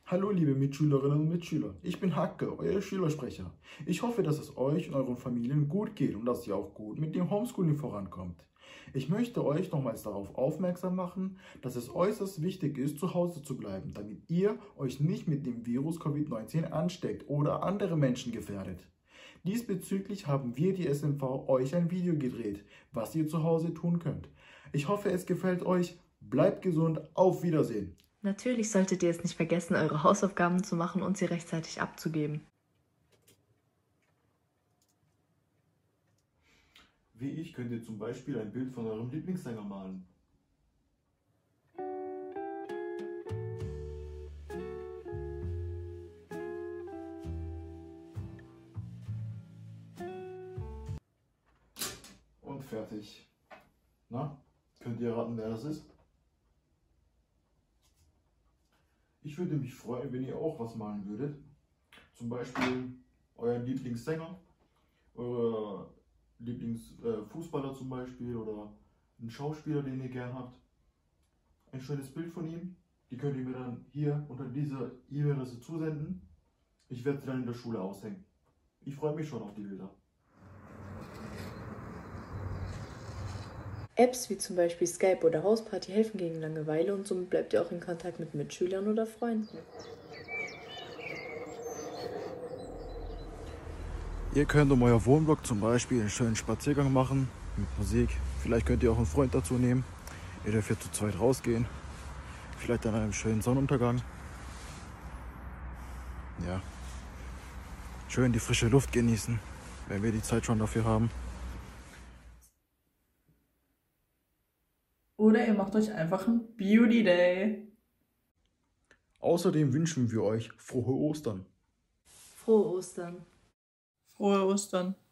Hallo liebe Mitschülerinnen und Mitschüler, ich bin Hacke, euer Schülersprecher. Ich hoffe, dass es euch und euren Familien gut geht und dass ihr auch gut mit dem Homeschooling vorankommt. Ich möchte euch nochmals darauf aufmerksam machen, dass es äußerst wichtig ist, zu Hause zu bleiben, damit ihr euch nicht mit dem Virus Covid-19 ansteckt oder andere Menschen gefährdet. Diesbezüglich haben wir, die SMV, euch ein Video gedreht, was ihr zu Hause tun könnt. Ich hoffe, es gefällt euch. Bleibt gesund, auf Wiedersehen. Natürlich solltet ihr es nicht vergessen, eure Hausaufgaben zu machen und sie rechtzeitig abzugeben. Wie ich könnt ihr zum Beispiel ein Bild von eurem Lieblingssänger malen. Und fertig. Na, könnt ihr raten, wer das ist? Ich würde mich freuen, wenn ihr auch was malen würdet. Zum Beispiel euren Lieblingssänger, euer Lieblingsfußballer zum Beispiel oder einen Schauspieler, den ihr gern habt. Ein schönes Bild von ihm. Die könnt ihr mir dann hier unter dieser E-Mail-Adresse zusenden. Ich werde sie dann in der Schule aushängen. Ich freue mich schon auf die Bilder. Apps wie zum Beispiel Skype oder Hausparty helfen gegen Langeweile und somit bleibt ihr auch in Kontakt mit Mitschülern oder Freunden. Ihr könnt um euer Wohnblock zum Beispiel einen schönen Spaziergang machen mit Musik. Vielleicht könnt ihr auch einen Freund dazu nehmen. Ihr dürft hier zu zweit rausgehen. Vielleicht an einem schönen Sonnenuntergang. Ja. Schön die frische Luft genießen, wenn wir die Zeit schon dafür haben. Oder ihr macht euch einfach einen Beauty Day. Außerdem wünschen wir euch frohe Ostern. Frohe Ostern! Frohe Ostern.